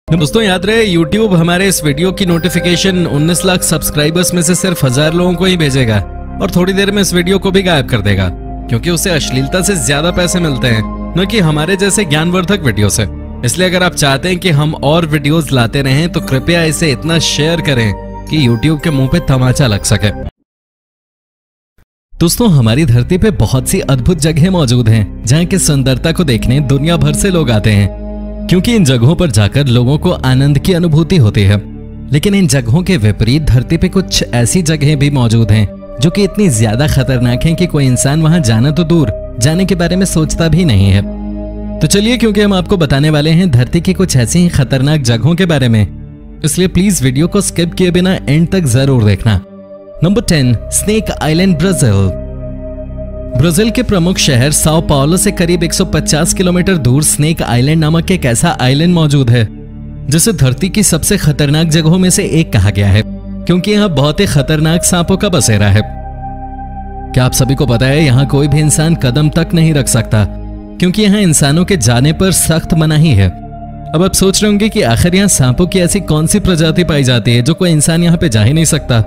दोस्तों याद रहे YouTube हमारे इस वीडियो की नोटिफिकेशन 19 लाख सब्सक्राइबर्स में से सिर्फ 1000 लोगों को ही भेजेगा और थोड़ी देर में इस वीडियो को भी गायब कर देगा, क्योंकि उसे अश्लीलता से ज्यादा पैसे मिलते हैं न कि हमारे जैसे ज्ञानवर्धक वीडियो से। इसलिए अगर आप चाहते हैं कि हम और वीडियोस लाते रहें तो कृपया इसे इतना शेयर करें कि YouTube के मुंह पे तमाचा लग सके। दोस्तों हमारी धरती पे बहुत सी अद्भुत जगहें मौजूद हैं जहाँ की सुंदरता को देखने दुनिया भर से लोग आते हैं, क्योंकि इन जगहों पर जाकर लोगों को आनंद की अनुभूति होती है। लेकिन इन जगहों के विपरीत धरती पे कुछ ऐसी जगहें भी मौजूद हैं जो कि इतनी ज्यादा खतरनाक हैं कि कोई इंसान वहां जाना तो दूर, जाने के बारे में सोचता भी नहीं है। तो चलिए, क्योंकि हम आपको बताने वाले हैं धरती की कुछ ऐसी ही खतरनाक जगहों के बारे में, इसलिए प्लीज वीडियो को स्किप किए बिना एंड तक जरूर देखना। Number 10, Snake Island, Brazil. Brazil के प्रमुख शहर साओ पाउलो से करीब 150 किलोमीटर दूर स्नेक आइलैंड नामक एक ऐसा आइलैंड मौजूद है जिसे धरती की सबसे खतरनाक जगहों में से एक कहा गया है, क्योंकि यहाँ बहुत ही खतरनाक सांपों का बसेरा है। क्या आप सभी को पता है यहाँ कोई भी इंसान कदम तक नहीं रख सकता, क्योंकि यहाँ इंसानों के जाने पर सख्त मनाही है। अब आप सोच रहे होंगे कि आखिर यहाँ सांपों की ऐसी कौन सी प्रजाति पाई जाती है जो कोई इंसान यहाँ पे जा ही नहीं सकता।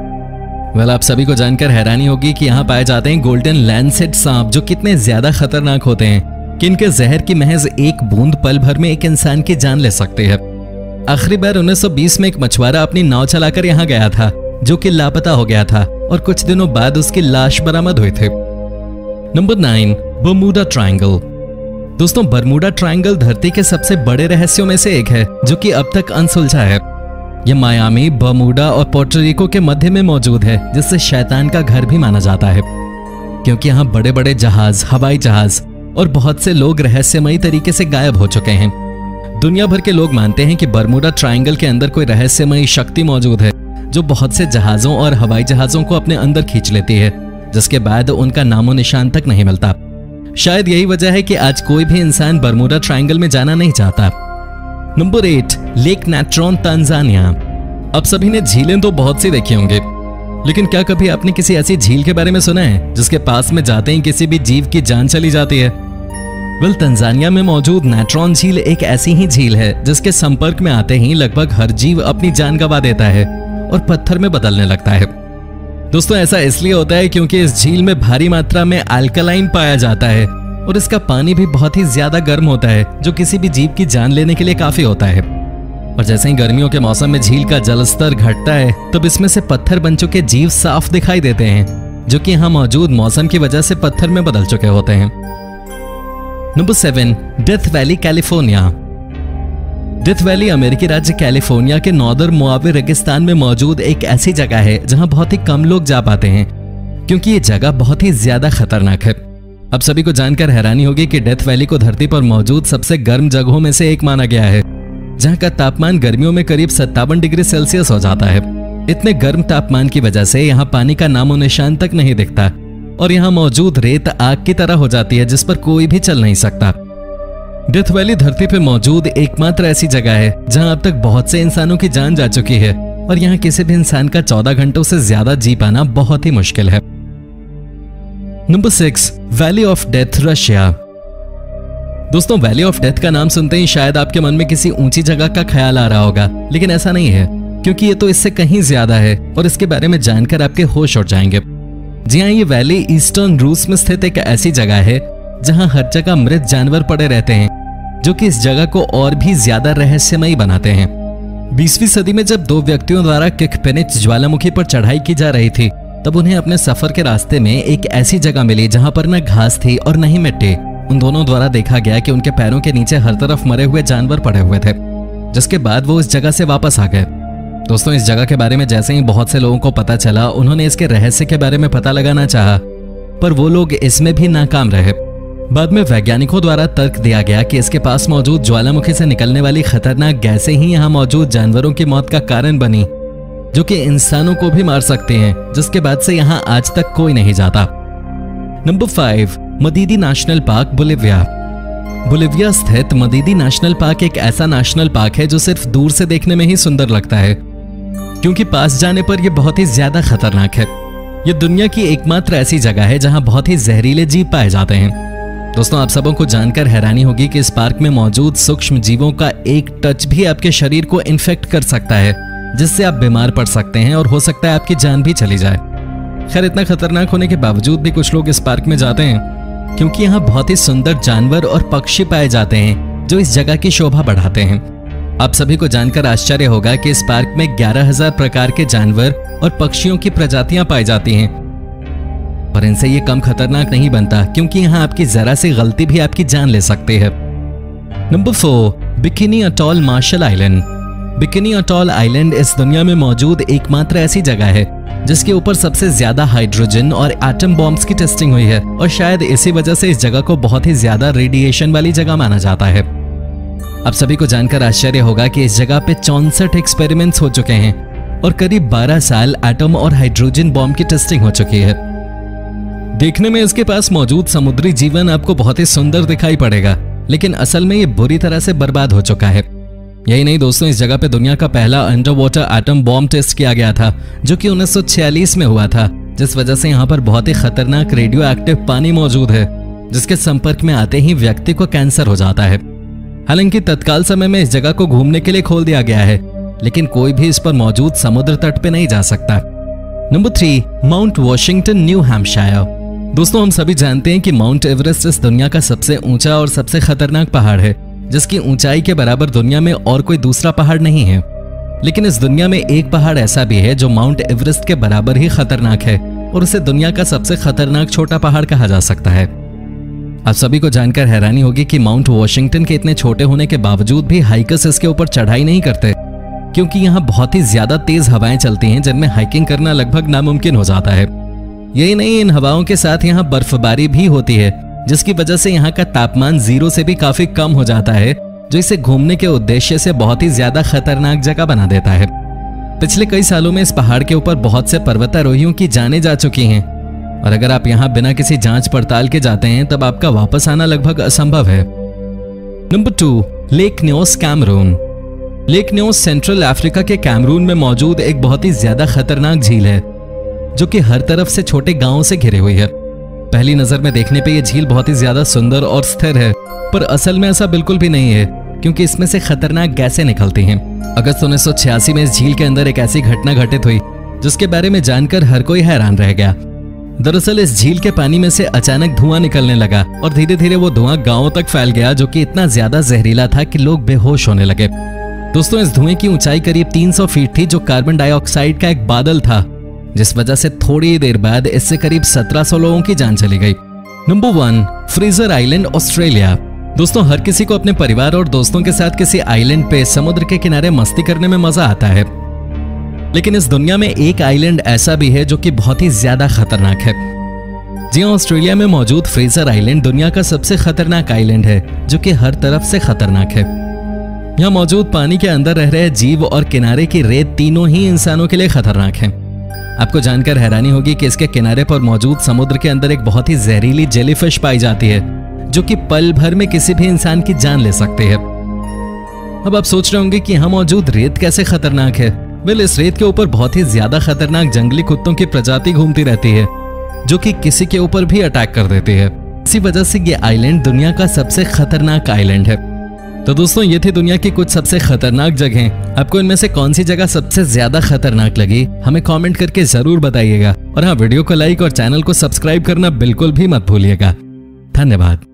वेल, आप सभी को जानकर हैरानी होगी कि यहाँ पाए जाते हैं गोल्डन लैंसेट सांप, जो कितने ज्यादा खतरनाक होते हैं कि इनके जहर की महज एक बूंद पल भर में एक इंसान की जान ले सकती है। आखिरी बार 1920 में एक मछुआरा अपनी नाव चलाकर यहाँ गया था जो कि लापता हो गया था और कुछ दिनों बाद उसकी लाश बरामद हुई थी। Number 9, Bermuda Triangle. दोस्तों बर्मुडा ट्रायंगल धरती के सबसे बड़े रहस्यों में से एक है जो कि अब तक अनसुलझा है। यह मायामी, बर्मुडा और पोर्टोरिको के मध्य में मौजूद है, जिससे शैतान का घर भी माना जाता है, क्योंकि यहाँ बड़े बड़े जहाज, हवाई जहाज और बहुत से लोग रहस्यमयी तरीके से गायब हो चुके हैं। दुनिया भर के लोग मानते हैं कि बर्मुडा ट्रायंगल के अंदर कोई रहस्यमयी शक्ति मौजूद है जो बहुत से जहाजों और हवाई जहाजों को अपने अंदर खींच लेती है, जिसके बाद उनका नामो निशान तक नहीं मिलता। शायद यही वजह है कि आज कोई भी इंसान बर्मुडा ट्रायंगल में जाना नहीं चाहता। Number 8, Lake Natron, Tanzania. अब सभी ने झीलें तो बहुत सी देखी होंगी, लेकिन क्या कभी आपने किसी ऐसी झील के बारे में सुना है जिसके पास में जाते ही किसी भी जीव की जान चली जाती है? वेल, तंजानिया में मौजूद नेट्रॉन झील एक ऐसी ही झील है जिसके संपर्क में आते ही लगभग हर जीव अपनी जान गंवा देता है और पत्थर में बदलने लगता है। दोस्तों ऐसा इसलिए होता है क्योंकि इस झील में भारी मात्रा में अल्कलाइन पाया जाता है और इसका पानी भी बहुत ही ज्यादा गर्म होता है, जो किसी भी जीव की जान लेने के लिए काफी होता है। और जैसे ही गर्मियों के मौसम में झील का जलस्तर घटता है तब इसमें से पत्थर बन चुके जीव साफ दिखाई देते हैं, जो कि यहाँ मौजूद मौसम की वजह से पत्थर में बदल चुके होते हैं। Number 7, Death Valley, California. Death Valley अमेरिकी राज्य कैलिफोर्निया के नॉर्दर्न मोआवे रेगिस्तान में मौजूद एक ऐसी जगह है जहां बहुत ही कम लोग जा पाते हैं, क्योंकि ये जगह बहुत ही ज्यादा खतरनाक है। अब सभी को जानकर हैरानी होगी कि डेथ वैली को धरती पर मौजूद सबसे गर्म जगहों में से एक माना गया है, जहां का तापमान गर्मियों में करीब 57 डिग्री सेल्सियस हो जाता है। इतने गर्म तापमान की वजह से यहाँ पानी का नामो निशान तक नहीं दिखता और यहाँ मौजूद रेत आग की तरह हो जाती है जिस पर कोई भी चल नहीं सकता। डेथ वैली धरती पे मौजूद एकमात्र ऐसी जगह है जहां अब तक बहुत से इंसानों की जान जा चुकी है और यहाँ किसी भी इंसान का 14 घंटों से ज्यादा जी पाना बहुत ही मुश्किल है। Number 6, Valley of Death, Russia. दोस्तों वैली ऑफ डेथ का नाम सुनते ही शायद आपके मन में किसी ऊंची जगह का ख्याल आ रहा होगा, लेकिन ऐसा नहीं है, क्योंकि ये तो इससे कहीं ज्यादा है और इसके बारे में जानकर आपके होश उड़ जाएंगे। जी हाँ, ये वैली ईस्टर्न रूस में स्थित एक ऐसी जगह है जहां हर जगह मृत जानवर पड़े रहते हैं, जो कि इस जगह को और भी ज्यादा रहस्यमयी बनाते हैं। 20वीं सदी में जब दो व्यक्तियों द्वारा किकपेनिच ज्वालामुखी पर चढ़ाई की जा रही थी, तब उन्हें अपने सफर के रास्ते में एक ऐसी जगह मिली जहां पर न घास थी और न ही मिट्टी। उन दोनों द्वारा देखा गया कि उनके पैरों के नीचे हर तरफ मरे हुए जानवर पड़े हुए थे, जिसके बाद वो इस जगह से वापस आ गए। दोस्तों इस जगह के बारे में जैसे ही बहुत से लोगों को पता चला, उन्होंने इसके रहस्य के बारे में पता लगाना चाहा, पर वो लोग इसमें भी नाकाम रहे। बाद में वैज्ञानिकों द्वारा तर्क दिया गया कि इसके पास मौजूद ज्वालामुखी से निकलने वाली खतरनाक गैसें ही यहाँ मौजूद जानवरों की मौत का कारण बनी, जो कि इंसानों को भी मार सकते हैं, जिसके बाद से यहाँ आज तक कोई नहीं जाता। Number 5, Madidi National Park, Bolivia. Bolivia स्थित मदीदी नेशनल पार्क एक ऐसा नेशनल पार्क है जो सिर्फ दूर से देखने में ही सुंदर लगता है, क्योंकि पास जाने पर यह बहुत ही ज्यादा खतरनाक है। यह दुनिया की एकमात्र ऐसी जगह है जहां बहुत ही जहरीले जीव पाए जाते हैं। दोस्तों आप सबों को जानकर हैरानी होगी कि इस पार्क में मौजूद सूक्ष्म जीवों का एक टच भी आपके शरीर को इन्फेक्ट कर सकता है, जिससे आप बीमार पड़ सकते हैं और हो सकता है आपकी जान भी चली जाए। खैर इतना खतरनाक होने के बावजूद भी कुछ लोग इस पार्क में जाते हैं क्योंकि यहाँ बहुत ही सुंदर जानवर और पक्षी पाए जाते हैं जो इस जगह की शोभा बढ़ाते हैं। आप सभी को जानकर आश्चर्य होगा कि इस पार्क में 11,000 प्रकार के जानवर और पक्षियों की प्रजातियां पाई जाती हैं, पर इनसे ये कम खतरनाक नहीं बनता क्योंकि यहाँ आपकी जरा सी गलती भी आपकी जान ले सकती है। Number 4, Bikini Atoll Marshall Island. Bikini Atoll Island इस दुनिया में मौजूद एकमात्र ऐसी जगह है जिसके ऊपर सबसे ज्यादा हाइड्रोजन और एटम बॉम्ब्स की टेस्टिंग हुई है, और शायद इसी वजह से इस जगह को बहुत ही ज्यादा रेडिएशन वाली जगह माना जाता है। आप सभी को जानकर आश्चर्य होगा कि इस जगह पे 64 एक्सपेरिमेंट्स हो चुके हैं और करीब 12 साल एटम और हाइड्रोजन बॉम्ब की टेस्टिंग हो चुकी है। देखने में इसके पास मौजूद समुद्री जीवन आपको बहुत ही सुंदर दिखाई पड़ेगा, लेकिन असल में ये बुरी तरह से बर्बाद हो चुका है। यही नहीं दोस्तों, इस जगह पे दुनिया का पहला under water atom bomb test किया गया था जो कि 1946 में हुआ था, जिस वजह से यहाँ पर बहुत ही खतरनाक रेडियो एक्टिव पानी मौजूद है जिसके संपर्क में आते ही व्यक्ति को कैंसर हो जाता है। हालांकि तत्काल समय में इस जगह को घूमने के लिए खोल दिया गया है, लेकिन कोई भी इस पर मौजूद समुद्र तट पे नहीं जा सकता। Number 3, Mount Washington, New Hampshire. दोस्तों हम सभी जानते हैं कि माउंट एवरेस्ट इस दुनिया का सबसे ऊंचा और सबसे खतरनाक पहाड़ है, जिसकी ऊंचाई के बराबर दुनिया में और कोई दूसरा पहाड़ नहीं है। लेकिन इस दुनिया में एक पहाड़ ऐसा भी है जो माउंट एवरेस्ट के बराबर ही खतरनाक है, और उसे दुनिया का सबसे खतरनाक छोटा पहाड़ कहा जा सकता है। आप सभी को जानकर हैरानी होगी कि माउंट वॉशिंगटन के इतने छोटे होने के बावजूद भी हाइकर्स इसके ऊपर चढ़ाई नहीं करते, क्योंकि यहाँ बहुत ही ज्यादा तेज हवाएं चलती हैं जिनमें हाइकिंग करना लगभग नामुमकिन हो जाता है। यही नहीं, इन हवाओं के साथ यहाँ बर्फबारी भी होती है, जिसकी वजह से यहाँ का तापमान 0 से भी काफी कम हो जाता है, जो इसे घूमने के उद्देश्य से बहुत ही ज्यादा खतरनाक जगह बना देता है। पिछले कई सालों में इस पहाड़ के ऊपर बहुत से पर्वतारोहियों की जानें जा चुकी हैं, और अगर आप यहाँ बिना किसी जांच पड़ताल के जाते हैं तब आपका वापस आना लगभग असंभव है। Number 2, Lake Nyos, Cameroon. Lake Nyos Central Africa के कैमरून में मौजूद एक बहुत ही ज्यादा खतरनाक झील है जो कि हर तरफ से छोटे गांवों से घिरी हुई है। पहली नजर में देखने पे ये झील बहुत ही ज्यादा सुंदर और स्थिर है, पर असल में ऐसा बिल्कुल भी नहीं है, क्योंकि इसमें से खतरनाक गैसें निकलती हैं। अगस्त 1986 में इस झील के अंदर एक ऐसी घटना घटित हुई जिसके बारे में जानकर हर कोई हैरान रह गया। दरअसल इस झील के पानी में से अचानक धुआं निकलने लगा और धीरे धीरे वो धुआं गांवों तक फैल गया, जो कि इतना ज्यादा जहरीला था कि लोग बेहोश होने लगे। दोस्तों इस धुएं की ऊंचाई करीब 300 फीट थी, जो कार्बन डाइऑक्साइड का एक बादल था, जिस वजह से थोड़ी देर बाद इससे करीब 1700 लोगों की जान चली गई। Number 1, Fraser Island, Australia. दोस्तों हर किसी को अपने परिवार और दोस्तों के साथ किसी आइलैंड पे समुद्र के किनारे मस्ती करने में मजा आता है, लेकिन इस दुनिया में एक आइलैंड ऐसा भी है जो कि बहुत ही ज्यादा खतरनाक है। जी हाँ, ऑस्ट्रेलिया में मौजूद फ्रेजर आइलैंड दुनिया का सबसे खतरनाक आइलैंड है, जो कि हर तरफ से खतरनाक है। यहाँ मौजूद पानी के अंदर रह रहे जीव और किनारे की रेत तीनों ही इंसानों के लिए खतरनाक हैं। आपको जानकर हैरानी होगी कि इसके किनारे पर मौजूद समुद्र के अंदर एक बहुत ही जहरीली जेलीफिश पाई जाती है, जो कि पल भर में किसी भी इंसान की जान ले सकती है। अब आप सोच रहे होंगे कि यहाँ मौजूद रेत कैसे खतरनाक है। वेल, इस रेत के ऊपर बहुत ही ज्यादा खतरनाक जंगली कुत्तों की प्रजाति घूमती रहती है, जो कि किसी के ऊपर भी अटैक कर देती है। इसी वजह से ये आइलैंड दुनिया का सबसे खतरनाक आइलैंड है। तो दोस्तों ये थी दुनिया की कुछ सबसे खतरनाक जगहें। आपको इनमें से कौन सी जगह सबसे ज्यादा खतरनाक लगी, हमें कमेंट करके जरूर बताइएगा। और हाँ, वीडियो को लाइक और चैनल को सब्सक्राइब करना बिल्कुल भी मत भूलिएगा। धन्यवाद।